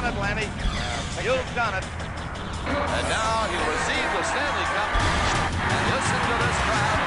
it, Lanny. You've done it. And now he receives the Stanley Cup. And listen to this crowd.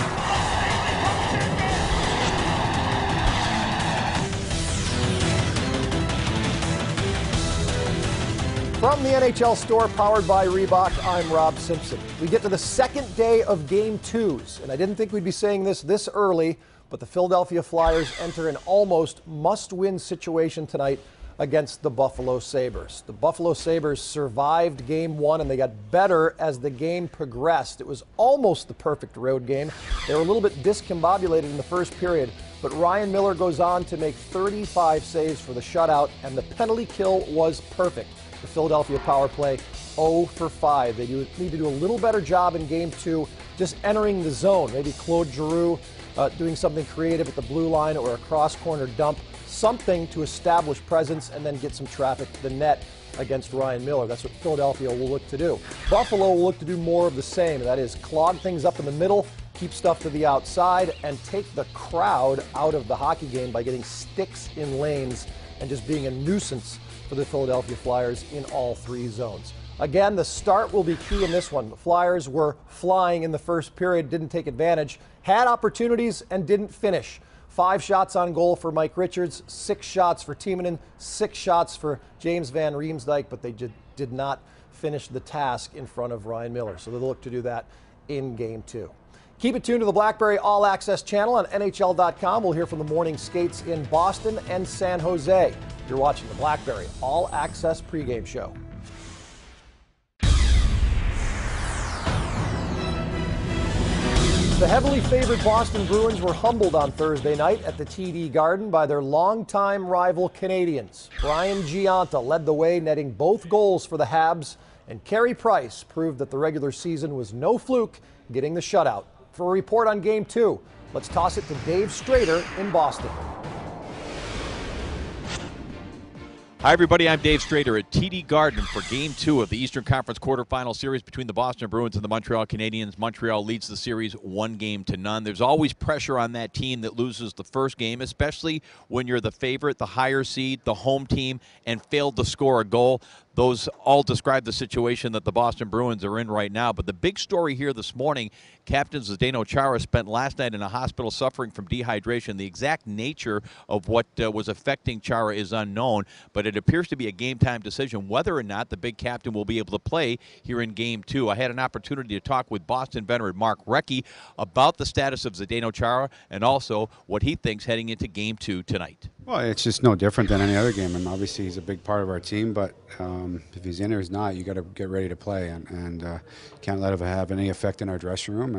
From the NHL store powered by Reebok, I'm Rob Simpson. We get to the second day of Game 2s, and I didn't think we'd be saying this early, but the Philadelphia Flyers enter an almost must-win situation tonight against the Buffalo Sabres. The Buffalo Sabres survived Game 1, and they got better as the game progressed. It was almost the perfect road game. They were a little bit discombobulated in the first period, but Ryan Miller goes on to make 35 saves for the shutout, and the penalty kill was perfect. The Philadelphia power play 0 for 5. They need to do a little better job in Game 2 just entering the zone. Maybe Claude Giroux doing something creative at the blue line or a cross-corner dump, something to establish presence and then get some traffic to the net against Ryan Miller. That's what Philadelphia will look to do. Buffalo will look to do more of the same. That is, clog things up in the middle, keep stuff to the outside, and take the crowd out of the hockey game by getting sticks in lanes and just being a nuisance for the Philadelphia Flyers in all three zones. Again, the start will be key in this one. The Flyers were flying in the first period, didn't take advantage, had opportunities and didn't finish. 5 shots on goal for Mike Richards, 6 shots for Timonen, 6 shots for James Van Riemsdyk, but they did not finish the task in front of Ryan Miller. So they'll look to do that in Game 2. Keep it tuned to the BlackBerry All Access channel on NHL.com. We'll hear from the morning skates in Boston and San Jose. You're watching the BlackBerry All Access pregame show. The heavily favored Boston Bruins were humbled on Thursday night at the TD Garden by their longtime rival Canadiens. Brian Gionta led the way, netting both goals for the Habs, and Carey Price proved that the regular season was no fluke, getting the shutout. For a report on Game 2, let's toss it to Dave Strader in Boston. Hi, everybody. I'm Dave Strader at TD Garden for Game 2 of the Eastern Conference quarterfinal series between the Boston Bruins and the Montreal Canadiens. Montreal leads the series 1-0. There's always pressure on that team that loses the first game, especially when you're the favorite, the higher seed, the home team, and failed to score a goal. Those all describe the situation that the Boston Bruins are in right now. But the big story here this morning, Captain Zdeno Chara spent last night in a hospital suffering from dehydration. The exact nature of what was affecting Chara is unknown, but it appears to be a game-time decision whether or not the big captain will be able to play here in Game 2. I had an opportunity to talk with Boston veteran Mark Recchi about the status of Zdeno Chara and also what he thinks heading into Game 2 tonight. Well, it's just no different than any other game, and obviously he's a big part of our team, but if he's in or he's not, you got to get ready to play, and can't let it have any effect in our dressing room.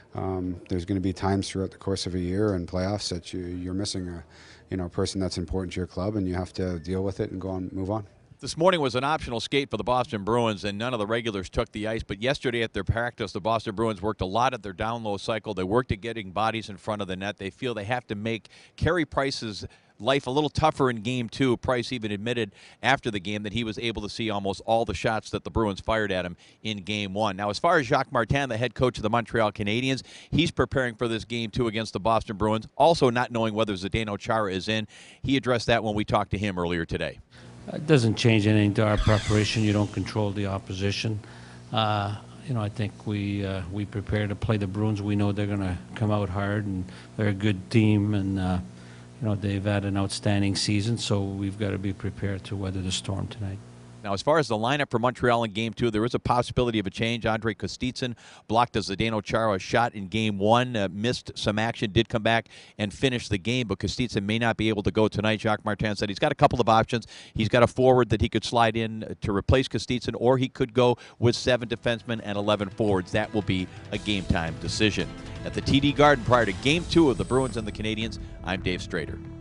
And there's going to be times throughout the course of a year and playoffs that you're missing a person that's important to your club, and you have to deal with it and go on, move on. This morning was an optional skate for the Boston Bruins, and none of the regulars took the ice. But yesterday at their practice, the Boston Bruins worked a lot at their down-low cycle. They worked at getting bodies in front of the net. They feel they have to make Carey Price's life a little tougher in Game 2. Price even admitted after the game that he was able to see almost all the shots that the Bruins fired at him in Game 1. Now, as far as Jacques Martin, the head coach of the Montreal Canadiens, he's preparing for this Game 2 against the Boston Bruins, also not knowing whether Zdeno Chara is in. He addressed that when we talked to him earlier today. It doesn't change anything to our preparation. You don't control the opposition. I think we prepare to play the Bruins. We know they're going to come out hard, and they're a good team, and they've had an outstanding season, so we've got to be prepared to weather the storm tonight. Now, as far as the lineup for Montreal in Game 2, there is a possibility of a change. Andrei Kostitsyn blocked a Zdeno Chara shot in Game 1, missed some action, did come back and finish the game, but Kostitsyn may not be able to go tonight. Jacques Martin said he's got a couple of options. He's got a forward that he could slide in to replace Kostitsyn, or he could go with 7 defensemen and 11 forwards. That will be a game-time decision. At the TD Garden prior to Game 2 of the Bruins and the Canadiens, I'm Dave Strader.